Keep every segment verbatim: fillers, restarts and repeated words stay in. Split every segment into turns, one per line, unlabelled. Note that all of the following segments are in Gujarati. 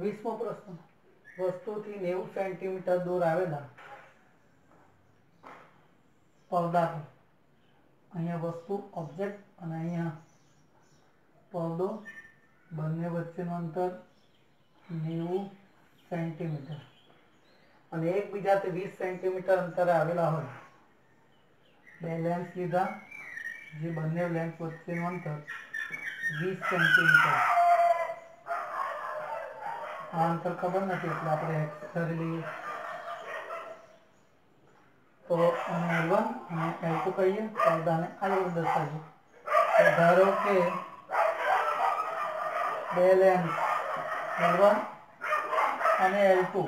વીસમો પ્રશ્ન, વસ્તુથી નેવું સેન્ટીમીટર દૂર આવેલા પડદા પર, અહીંયા વસ્તુ ઓબ્જેક્ટ અને અહીંયા પડદો, બંને વચ્ચેનું અંતર નેવું સેન્ટીમીટર અને એકબીજાથી વીસ સેન્ટીમીટર અંતરે આવેલા હોય. બે લેન્સ લીધા, જે બંને લેન્સ વચ્ચેનું અંતર વીસ સેન્ટીમીટર. આ અંતર ખબર નથી એટલે આપણે એક્સ ધરી લઈએ. તો અમે એલ વન અને એલ ટુ કહીએ, પડદાને આ રીતે દર્શાવીએ. તો ધારો કે બે લેન્સ એલ વન અને એલ ટુ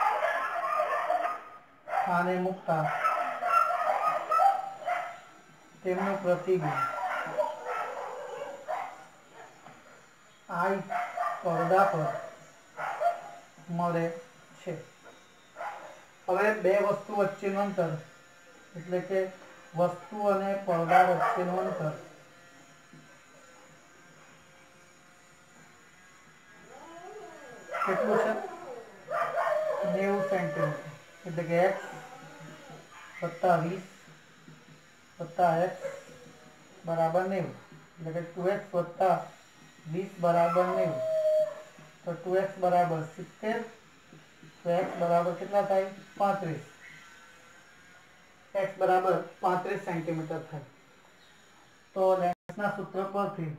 આને મૂકતા તેમનું પ્રતિબિંબ આઈ પડદા પર મળે છે. હવે બે વસ્તુ વચ્ચેનું અંતર એટલે કે વસ્તુ અને પડદા વચ્ચેનું અંતર કેટલું છે? નેવું સેન્ટીમીટર. એટલે કે એક્સ વત્તા વીસ વત્તા એક્સ બરાબર નેવું. એટલે કે ટુ એક્સ વત્તા વીસ બરાબર નેવું. તો ટુ એક્સ બરાબર સિત્તેર. તો એક્સ બરાબર કેટલા થાય? પાંત્રીસ. એક્સ બરાબર પાંત્રીસ સેન્ટીમીટર થાય. તો લેન્સના સૂત્ર પરથી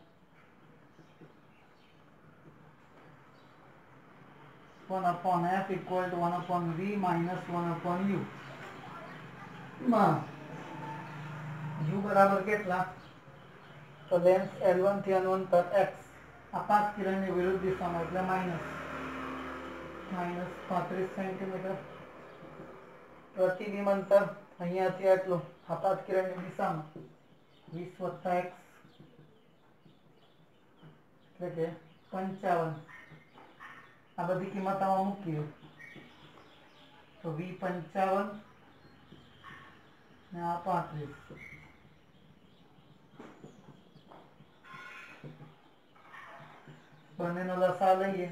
one upon f equal to one upon v minus one upon u માં u બરાબર કેટલા? તો લેન્સ એલ વન થી આનું અંતર x, આપાત કિરણની વિરુદ્ધ દિશામાં એટલે માઇનસ માઇનસ પાંત્રીસ સેન્ટીમીટર. પ્રતિબિંબ અંતર અહીંયાથી આટલું આપાત કિરણની દિશામાં વીસ વત્તા એક્સ એટલે કે પંચાવન. આ બધી કિંમત આમાં મૂકીએ તો વી પંચાવન ને આ પાંત્રીસ. બંનેનો લસા લઈએ.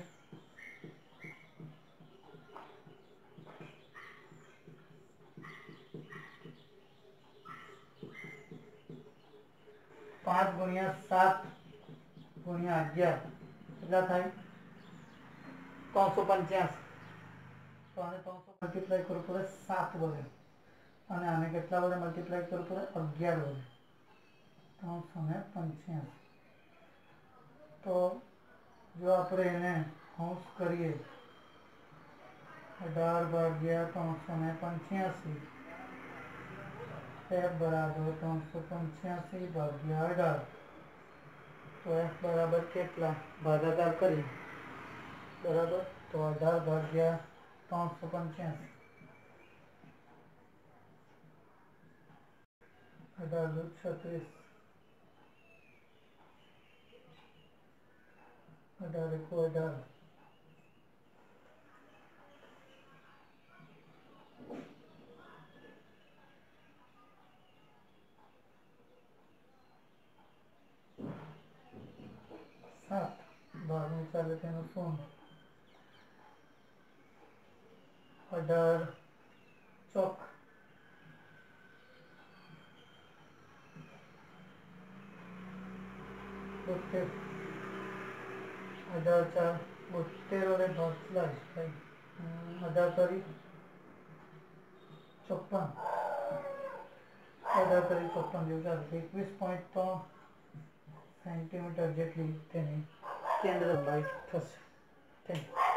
પાંચ ગુણ્યા સાત ગુણ્યા અગિયાર કેટલા થાય? ત્રણસો પંચ્યાસી. તો આને ત્રણસો મલ્ટીપ્લાય કરવું પડે સાત વડે અને આને કેટલા વડે મલ્ટીપ્લાય કરવું પડે? અગિયાર વડે. ત્રણસો ને પંચ્યાસી. તો જો આપણે એને અંશ કરીએ અઢાર ભાગ્યા ત્રણસો ને પંચ્યાસી એફ બરાબર ત્રણસો પંચ્યાસી ભાગ્યા અઢાર. તો એફ બરાબર કેટલા? ભાગાકાર કરીએ બરાબર. તો અઢાર ભાગ્યા ત્રણસો પંચ્યાસી, અઢાર દુ છત્રીસ, અઢાર એકુ અઢાર, સાત બારનું ચાલે તેનું શૂન્ય, અઢાર ચોક બોતેર, અઢાર ચાર બોતેર વડે ભાગલા ભાઈ. અઢાર કરી ચોપન, અઢાર કરી ચોપન જેવું ચાલે. એકવીસ પોઈન્ટ ત્રણ સેન્ટીમીટર જેટલી તેની કેન્દ્ર લંબાઈ થશે. Thank you.